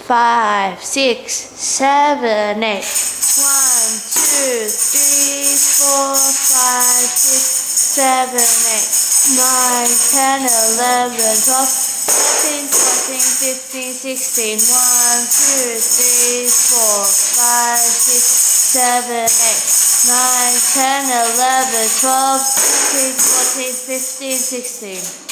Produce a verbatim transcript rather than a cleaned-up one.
five, six, seven, eight. One, two, three, four, five, six, seven, eight, nine, ten, eleven, twelve, thirteen, fourteen, fifteen, sixteen. One, two, three, four, five, six, seven, eight, nine, ten, eleven, twelve, thirteen, fourteen, fifteen, sixteen.